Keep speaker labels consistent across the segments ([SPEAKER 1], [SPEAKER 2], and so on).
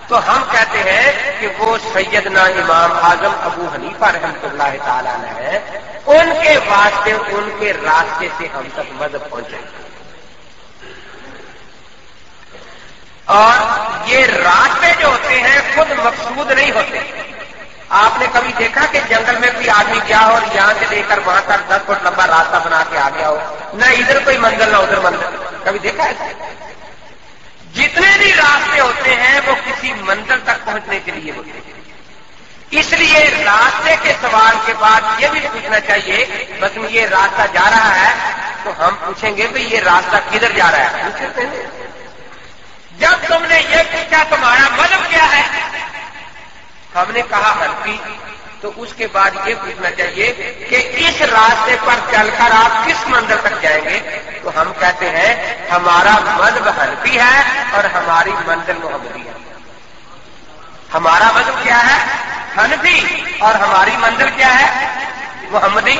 [SPEAKER 1] تو ہم کہتے ہیں کہ وہ سیدنا امام اعظم ابو حنیفہ رحمۃ اللہ تعالی علیہ ہیں، ان کے واسطے ان کے راستے سے ہم تک مذہب پہنچے. اور یہ راستے جو ہوتے ہیں خود مقصود نہیں ہوتے. آپ نے کبھی دیکھا کہ جنگل میں کوئی آدمی گیا ہو اور یہاں سے لے کر وہاں تک 10 فٹ لمبا راستہ بنا کے آ گیا ہو، نہ ادھر کوئی منزل نہ ادھر منزل؟ کبھی دیکھا ہے؟ جتنے بھی راستے ہوتے ہیں وہ کسی منزل تک پہنچنے کے لیے ہوتے ہیں. اس لیے راستے کے سوال کے بعد یہ بھی پوچھنا چاہیے، بس یہ راستہ جا رہا ہے تو ہم پوچھیں گے کہ یہ راستہ کدھر جا رہا ہے. جب تم نے یہ پوچھا تمہارا مذہب کیا ہے، ہم نے کہا حنفی، تو اس کے بعد یہ پوچھنا چاہیے کہ اس راستے پر چل کر آپ کس منزل تک جائیں گے. تو ہم کہتے ہیں ہمارا مذہب حنفی ہے اور ہماری منزل محمدی ہے. ہمارا مذہب کیا ہے؟ حنفی، اور ہماری منزل کیا ہے؟ محمدی.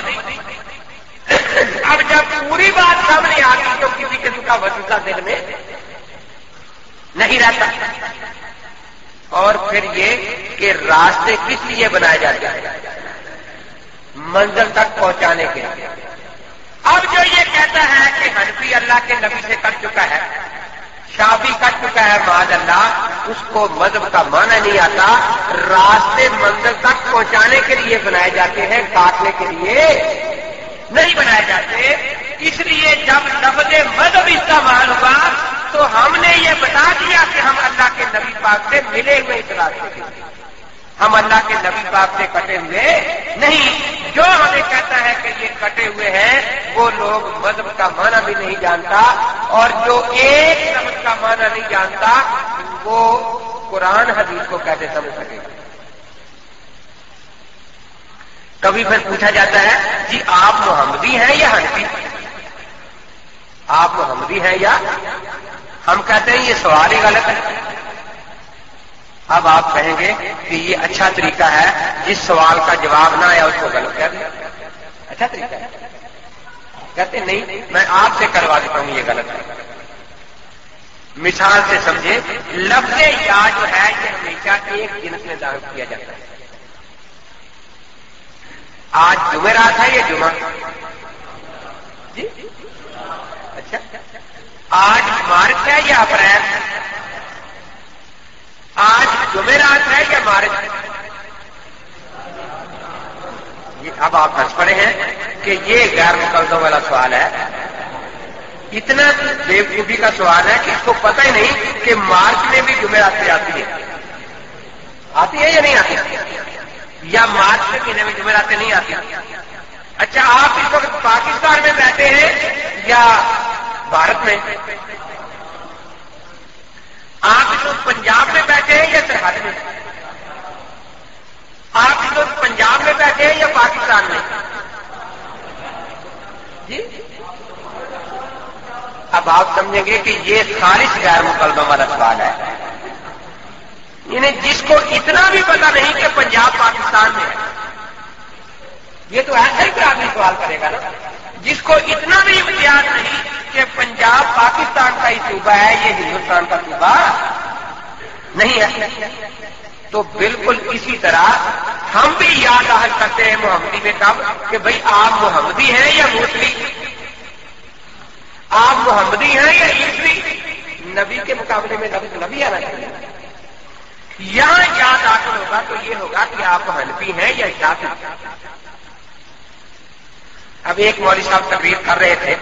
[SPEAKER 1] اب جب پوری بات سامنے آ گئی تو کسی قسم کا وسوسہ دل میں نہیں رہتا. اور پھر یہ کہ راستے کس لیے بنائے جاتے ہیں؟ منزل تک پہنچانے کے لیے. اب جو یہ کہتا ہے کہ حنفی اللہ کے نبی سے کٹ چکا ہے، شافعی کٹ چکا ہے، معاذ اللہ، اس کو مذہب کا معنی نہیں آتا. راستے منزل تک پہنچانے کے لیے بنائے جاتے ہیں، کاٹنے کے لیے نہیں بنائے جاتے. اس لیے جب لفظ مذہب استعمال ہوا تو ہم نے یہ بتا دیا کہ ہم اللہ کے نبی پاک سے ملے ہوئے اس راستے کے، ہم اللہ کے نبی پاک سے کٹے ہوئے نہیں. جو ہمیں کہتا ہے کہ یہ کٹے ہوئے ہیں وہ لوگ مذہب کا معنی بھی نہیں جانتا، اور جو ایک لفظ کا معنی نہیں جانتا وہ قرآن حدیث کو کیسے سمجھ سکے گا. کبھی پھر پوچھا جاتا ہے جی آپ محمدی ہیں یا حنفی؟ آپ محمدی ہیں یا؟ ہم کہتے ہیں یہ سوال ہی غلط ہے. اب آپ کہیں گے کہ یہ اچھا طریقہ ہے، جس سوال کا جواب نہ آیا اس کو غلط کہہ دیا. اچھا طریقہ ہے. کہتے نہیں، میں آپ سے کروا دیتا ہوں، یہ غلط ہے. مثال سے سمجھے، لفظ یا جو ہے یہ ہمیشہ ایک جنس میں داخل کیا جاتا ہے. آج جمعرات ہے، یہ جمعہ جی اچھا. آج مارچ ہے یا اپریل؟ آج جمعرات ہے یا مارچ؟ اب آپ ہنس پڑے ہیں کہ یہ غیر مقدم والا سوال ہے. اتنا بیوقوفی کا سوال ہے کہ اس کو پتہ ہی نہیں کہ مارچ میں بھی جمعرات آتی ہے. آتی ہے یا نہیں آتی؟ یا مارچ کے مہینے میں جمعراتیں نہیں آتی؟ اچھا، آپ اس وقت پاکستان میں بیٹھے ہیں یا بھارت میں؟ آپ اس وقت پنجاب میں بیٹھے ہیں یا سرحد میں؟ آپ اس وقت پنجاب میں بیٹھے ہیں یا پاکستان میں؟ جی اب آپ سمجھیں گے کہ یہ خالص غیر مقدم والا سوال ہے. یعنی جس کو اتنا بھی پتا نہیں کہ پنجاب پاکستان میں ہے، یہ تو ایسا ہی کوئی آدمی سوال کرے گا نا. جس کو اتنا بھی امتیاز نہیں کہ پنجاب پاکستان کا ہی صوبہ ہے، یہ ہندوستان کا صوبہ نہیں ہے. تو بالکل اسی طرح ہم بھی یاد داخل کرتے ہیں محمدی میں کب کہ بھئی آپ محمدی ہیں یا موسوی؟ آپ محمدی ہیں یا عیسوی؟ نبی کے مقابلے میں لفظ نبی آنا چاہیے. یہاں یاد داخل ہوگا تو یہ ہوگا کہ آپ حنفی ہیں یا شافعی. اب ایک مولوی صاحب تقریر کر رہے تھے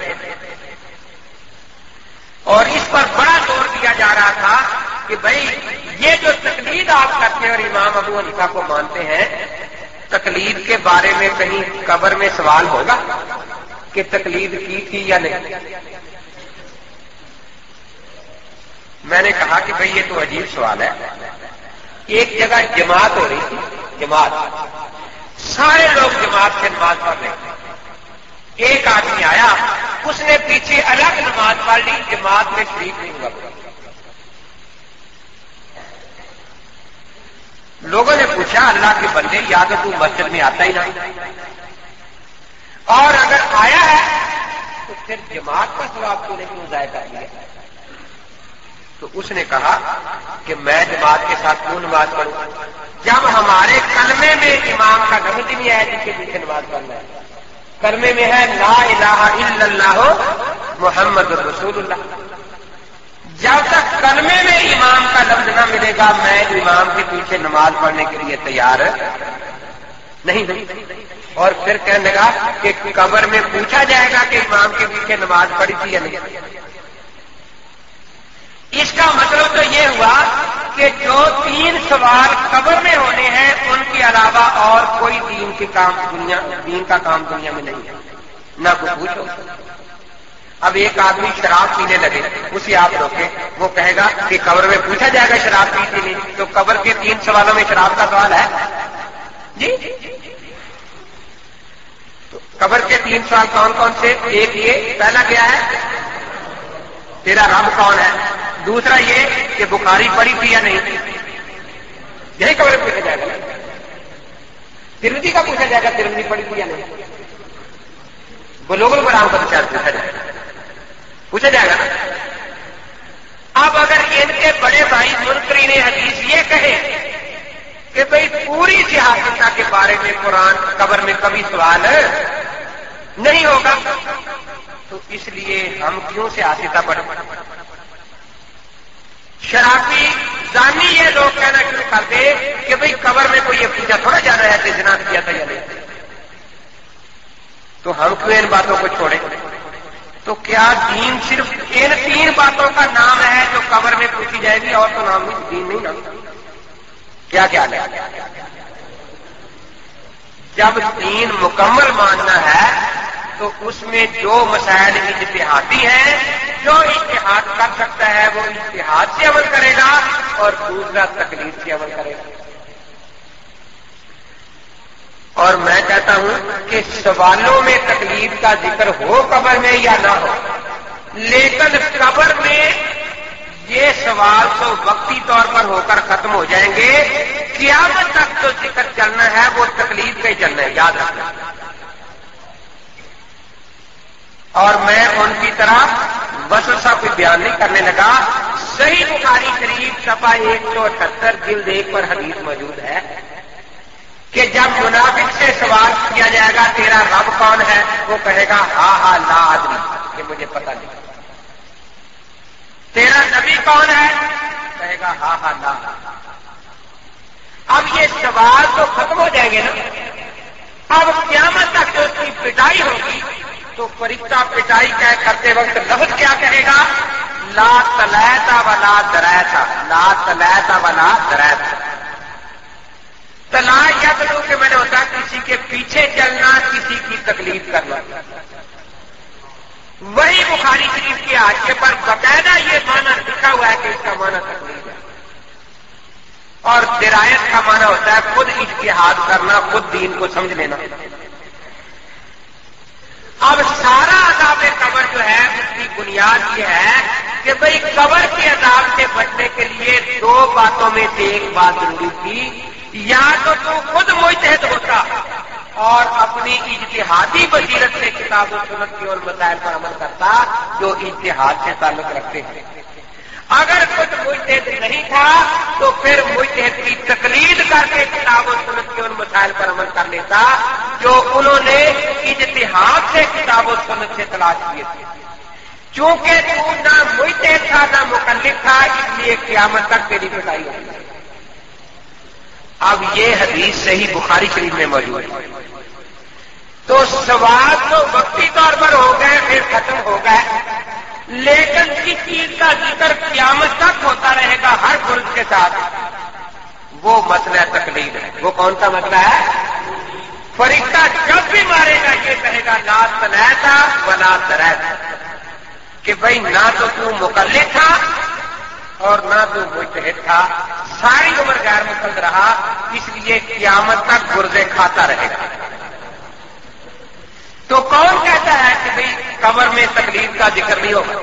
[SPEAKER 1] اور اس پر بڑا زور دیا جا رہا تھا کہ بھئی یہ جو تقلید آپ کرتے ہیں اور امام ابو حنیفہ کو مانتے ہیں، تقلید کے بارے میں کہیں قبر میں سوال ہوگا کہ تقلید کی تھی یا نہیں؟ میں نے کہا کہ بھئی یہ تو عجیب سوال ہے. ایک جگہ جماعت ہو رہی تھی، جماعت، سارے لوگ جماعت سے نماز پڑھ رہے تھے. ایک آدمی آیا، اس نے پیچھے الگ نماز پڑھ لی، جماعت میں شریک نہیں ہوا. لوگوں نے پوچھا اللہ کے بندے یا تو مسجد میں آتا ہی نہیں، اور اگر آیا ہے تو پھر جماعت کا ثواب کو کیوں ضائع کر دیا؟ تو اس نے کہا کہ میں جماعت کے ساتھ کیوں نماز پڑھوں جب ہمارے کلمے میں امام کا لفظ نہیں ہے جس کے پیچھے نماز پڑھنا ہے. کلمے میں ہے لا الہ الا اللہ محمد رسول اللہ. جب تک کلمے میں امام کا لفظ نہ ملے گا میں امام کے پیچھے نماز پڑھنے کے لیے تیار نہیں. اور پھر کہنے لگا کہ قبر میں پوچھا جائے گا کہ امام کے پیچھے نماز پڑھی تھی یا نہیں. اس کا مطلب تو یہ ہوا کہ جو 3 سوال قبر میں ہونے ہیں ان کے علاوہ اور کوئی دین کا کام دنیا میں نہیں ہے. نہ کوئی پوچھو. اب ایک آدمی شراب پینے لگے اسے آپ روکیں وہ کہے گا کہ قبر میں پوچھا جائے گا شراب پیتی نہیں تو قبر کے 3 سوالوں میں شراب کا سوال ہے جی. تو قبر کے 3 سوال کون کون سے؟ ایک یہ پہلا کیا ہے تیرا رب کون ہے. دوسرا یہ کہ بخاری پڑھی تھی یا نہیں یہی قبر میں پوچھا جائے گا. ترمذی کا پوچھا جائے گا ترمذی پڑھی تھی یا نہیں. بلوغ المرام کا پوچھا جائے گا. اب اگر ان کے بڑے بھائی منکرین حدیث یہ کہے کہ بھئی پوری سیاستہ کے بارے میں قرآن قبر میں کبھی سوال نہیں ہوگا تو اس لیے ہم کیوں سیاستہ پڑھیں. شرابی زانی یہ لوگ کہنا شروع کر دے کہ بھئی قبر میں کوئی یہ پوچھا تھوڑا جا رہا ہے کہ جناب کیا تھا یا نہیں تو ہم کیوں ان باتوں کو چھوڑیں. تو کیا دین صرف ان 3 باتوں کا نام ہے جو قبر میں پوچھی جائے گی اور تو نام نہیں دین نہیں نام کیا کیا ہے. جب دین مکمل ماننا ہے تو اس میں جو مسائل اجتہادی ہیں جو اجتہاد کر سکتا ہے وہ اجتہاد سے عمل کرے گا اور دوسرا تقلید سے عمل کرے گا. اور میں کہتا ہوں کہ سوالوں میں تقلید کا ذکر ہو قبر میں یا نہ ہو لیکن قبر میں یہ سوال تو وقتی طور پر ہو کر ختم ہو جائیں گے. قیامت تک جو ذکر چلنا ہے وہ تقلید کا ہی چلنا ہے یاد رکھنا. اور میں ان کی طرح وسوسہ کوئی بیان نہیں کرنے لگا. صحیح بخاری شریف صفحہ 178 جلد 1 پر حدیث موجود ہے کہ جب منافق سے سوال کیا جائے گا تیرا رب کون ہے وہ کہے گا ہاں لا ادری کہ مجھے پتہ نہیں. تیرا نبی کون ہے کہے گا ہاں لا. اب یہ سوال تو ختم ہو جائیں گے نا. اب قیامت تک جو اس کی پٹائی ہوگی تو فرشتہ پٹائی کرتے وقت لفظ کیا کہے گا لا تلیتا ولا دریتا. لا تلیتا ولا دریتا. تلا یا تو کہ میں نے ہوتا کسی کے پیچھے چلنا کسی کی تکلیف کرنا. وہی بخاری شریف کے حاشیے پر باقاعدہ یہ معنی لکھا ہوا ہے کہ اس کا معنی تکلیف ہے. اور درایت کا معنی ہوتا ہے خود اجتہاد کرنا خود دین کو سمجھ لینا. اب سارا عذاب قبر جو ہے اس کی بنیاد یہ ہے کہ بھئی قبر کے عذاب سے بچنے کے لیے 2 باتوں میں سے ایک بات ضروری تھی. یا تو خود مجتہد ہوتا اور اپنی اجتہادی بصیرت سے کتاب و سنت کے اور مسائل پر عمل کرتا جو اجتہاد سے تعلق رکھتے ہیں. اگر خود مجتہد نہیں تھا تو پھر مجتہد کی تقلید کر کے کتاب و سنت کے ان مسائل پر عمل کر لیتا جو انہوں نے اجتہاد سے کتاب و سنت سے تلاش کیے تھے. چونکہ تو نہ مجتہد تھا نہ مقلد تھا اس لیے قیامت تک تیری پٹائی ہوئی. اب یہ حدیث صحیح بخاری شریف میں موجود ہے. تو سوال تو وقتی طور پر ہو گئے پھر ختم ہو گئے لیکن کس چیز کا ذکر قیامت تک ہوتا رہے گا ہر فرض کے ساتھ وہ مسئلہ تقلید ہے. وہ کون سا مسئلہ ہے؟ فرشتہ جب بھی مارے گا یہ کہے گا لا تلیتا ولا دریتا کہ بھائی نہ تو مقلد تھا اور نہ تو مجتہد تھا ساری عمر غیر مقلد رہا اس لیے قیامت تک گرزے کھاتا رہے گا. تو کون کہتا ہے کہ بھئی قبر میں تکلیف کا ذکر نہیں ہوگا؟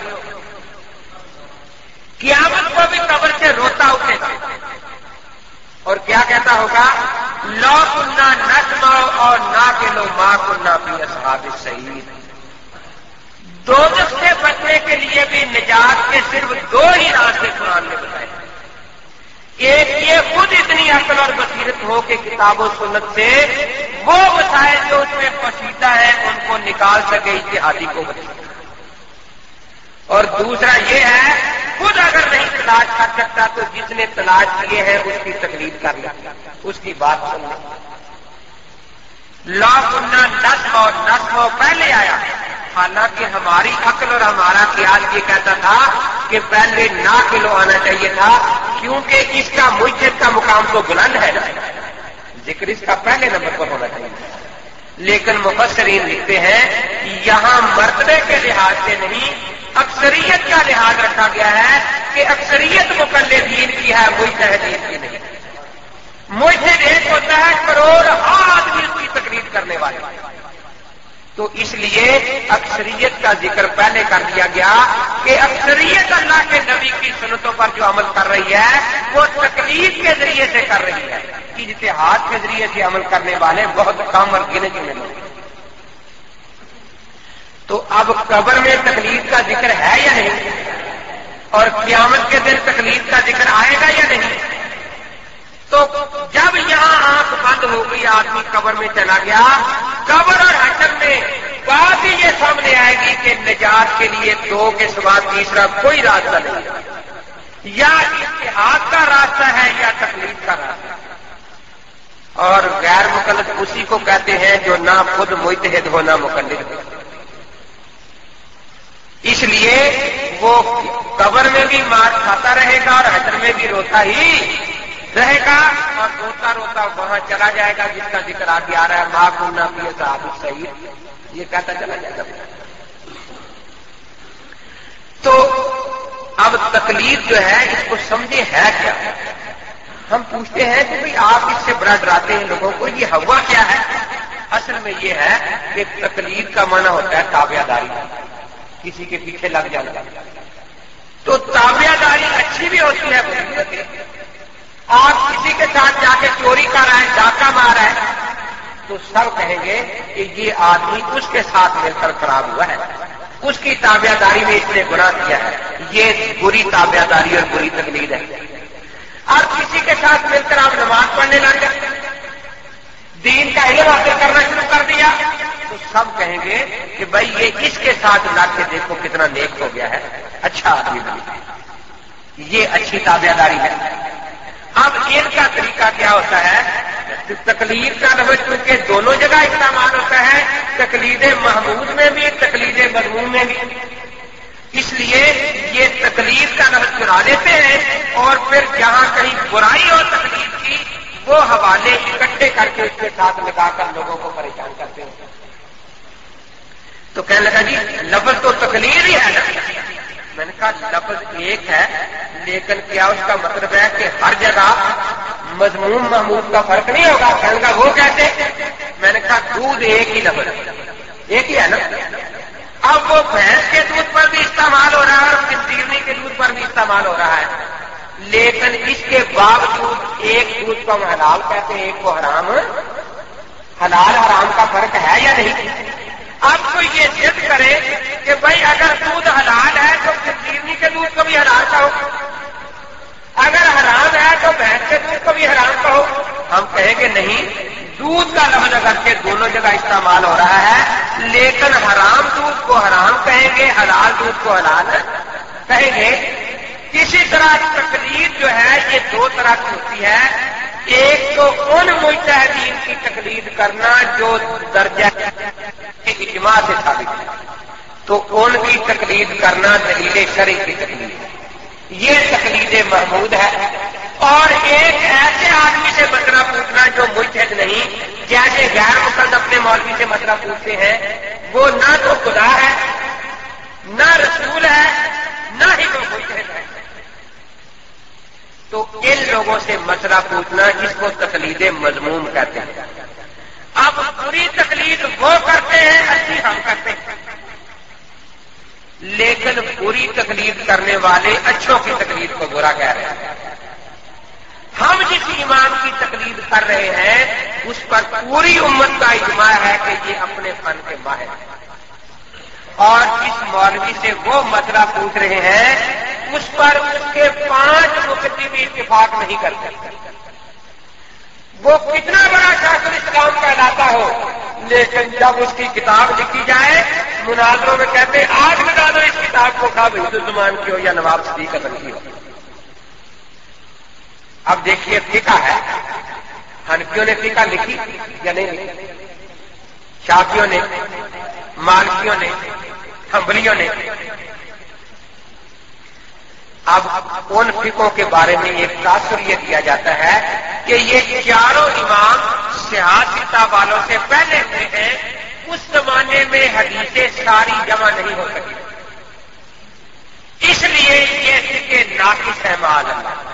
[SPEAKER 1] قیامت کو بھی قبر سے روتا اٹھے گا اور کیا کہتا ہوگا لو کننا نسمع اور ناقلو ما کننا فی اصحاب السعیر. दोज़ख से बचने के लिए भी निजात के सिर्फ दो ही रास्ते कुरान ने बताए। एक ये खुद इतनी अक्ल और बसीरत हो कि किताब और सुन्नत से वो मसाइल जो उसमें पसीदा है उनको निकाल सके, इज्तिहादी को बचे। और दूसरा ये है खुद अगर नहीं तलाश कर सकता तो जिसने तलाश किए हैं उसकी तकलीफ कर ले, उसकी बात सुन ले। ला कुन्ना नस्म पहले आया, हालांकि हमारी अक्ल और हमारा ख्याल ये कहता था कि पहले ना किलो आना चाहिए था, क्योंकि इसका मुज्जिद का मुकाम तो बुलंद है ना, जिक्र इसका पहले नंबर पर होना चाहिए। लेकिन मुफस्सिरीन लिखते हैं कि यहां मर्तबे के लिहाज से नहीं, अक्सरियत का लिहाज रखा गया है कि अक्सरियत मुकल्लिदीन की है, मुज्तहिदीन की नहीं। मुज्तहिद एक होता है करोड़ आदमी उसकी तकलीफ करने वाले, तो इसलिए अक्सरियत का जिक्र पहले कर दिया गया कि अक्सरियत अल्लाह के नबी की सुन्नतों पर जो अमल कर रही है वो तकलीफ के जरिए से कर रही है, इज्तिहाद के जरिए से अमल करने वाले बहुत कम और गिने चुने लोग। तो अब कब्र में तकलीफ का जिक्र है या नहीं, और क़यामत के दिन तकलीफ का जिक्र आएगा या नहीं? तो जब यहां आंख बंद हो गई, आदमी कब्र में चला गया, कब्र और हश्र में बात ही ये सामने आएगी कि निजात के लिए दो के सिवा तीसरा कोई रास्ता नहीं है, या इज्तिहाद का रास्ता है या तकलीफ का रास्ता। और गैर मुकल्लिद उसी को कहते हैं जो ना खुद मुज्तहिद हो ना मुकल्लिद हो। इसलिए वो कब्र में भी मार खाता रहेगा और हश्र में भी रोता ही रहेगा, और रोता रोता वहां चला जाएगा जिसका जिक्र आगे आ रहा है, मां कुन्ना फी असहाबिस सईर, ये कहता चला जाएगा। तो अब तकलीफ जो है इसको समझे है क्या। हम पूछते हैं कि भाई आप इससे बड़ा डराते हैं लोगों को, ये हवा क्या है? असल में ये है कि तकलीफ का माना होता है ताबियादारी, किसी के पीछे लग जाना। तो ताबियादारी अच्छी भी होती है, बुरी होती है। आप किसी के साथ जाके चोरी कर रहे हैं, डाका मार रहे हैं, तो सब कहेंगे कि ये आदमी उसके साथ मिलकर खराब हुआ है, उसकी ताबियादारी में इसने गुनाह किया है, ये बुरी ताबियादारी और बुरी तकलीद है। और किसी के साथ मिलकर आप नमाज पढ़ने लग गए, दीन का इल्म हासिल करना शुरू कर दिया, तो सब कहेंगे कि भाई ये इसके साथ लग के देखो कितना नेक हो गया है, अच्छा आदमी बन, ये अच्छी ताबियादारी है। अब इनका तरीका क्या होता है? तकलीफ का लफ्ज़ चूंकि दोनों जगह इस्तेमाल होता है, तकलीद महमूद में भी तकलीद मज़मूम में भी, इसलिए ये तकलीफ का लफ्ज़ चुरा लेते हैं और फिर जहां कहीं बुराई और तकलीफ की वो हवाले इकट्ठे करके उसके साथ लगाकर लोगों को परेशान करते हैं। तो कहने लगा जी लफ्ज़ तो तकलीफ ही है ना। मैंने कहा लफ्ज़ एक है, लेकिन क्या उसका मतलब है कि हर जगह मज़मूम महमूद का फर्क नहीं होगा? कहने का वो कैसे? मैंने कहा दूध एक ही लफ्ज़, एक ही है ना। अब वो भैंस के दूध पर भी इस्तेमाल हो रहा है और खंजीरनी के दूध पर भी इस्तेमाल हो रहा है, लेकिन इसके बावजूद एक दूध को हम हलाल कहते हैं, एक को हराम। हलाल हराम का फर्क है या नहीं? अब कोई ये जिद करे कि भाई अगर दूध हलाल है तो खंजीरनी के दूध को भी हलाल कहो, अगर हराम है तो भैंस के दूध को भी हराम कहो। हम कहेंगे नहीं, दूध का लफ्ज़ अगर के दोनों जगह इस्तेमाल हो रहा है, लेकिन हराम दूध को हराम कहेंगे, हलाल दूध को हलाल कहेंगे। किसी तरह तकलीद जो है ये दो तरह की होती है, एक तो उन मुज्तहिदीन की तकलीद करना जो दर्जा इज्मा से साबित है, तो उनकी तकलीद करना दलील शरई की तकलीद, ये तकलीद महमूद है। और एक ऐसे आदमी से मसला पूछना जो मुज्तहिद नहीं, जैसे गैर मुक़ल्लिद अपने मौलवी से मसला पूछते हैं, वो ना तो खुदा है, ना रसूल है, ना ही वो मुज्तहिद है। तो इन लोगों से मसला पूछना इसको तकलीद मज़मूम कहते हैं। अब बुरी तकलीद वो करते हैं, अच्छी हम करते हैं, लेकिन बुरी तकलीद करने वाले अच्छों की तकलीद को बुरा कह रहे हैं। हम जिस इमाम की तकलीद कर रहे हैं उस पर पूरी उम्मत का इजमा है कि ये अपने फन के माहिर हैं, اور جس مولوی سے وہ مسئلہ پوچھ رہے ہیں اس پر اس کے 5 مفتی بھی اتفاق نہیں کرتے، وہ کتنا بڑا شیخ الاسلام کہلاتا ہو، لیکن جب اس کی کتاب لکھی جائے مناظروں میں کہتے ہیں آگ لگا دو اس کتاب کو، خواہ عبدالزمان کی ہو یا نواب صدیق حسن کی ہو۔ اب دیکھیے فقہ ہے، حنفیوں نے فقہ لکھی یا نہیں لکھی؟ شافعیوں نے، مالکیوں نے، حنبلیوں نے۔ اب ان فقہوں کے بارے میں ایک تاثر یہ دیا جاتا ہے کہ یہ چاروں امام سیاستہ والوں سے پہلے ہوئے ہیں، اس زمانے میں حدیثیں ساری جمع نہیں ہو سکی، اس لیے یہ فقہ ناقص ہے معاذ اللہ۔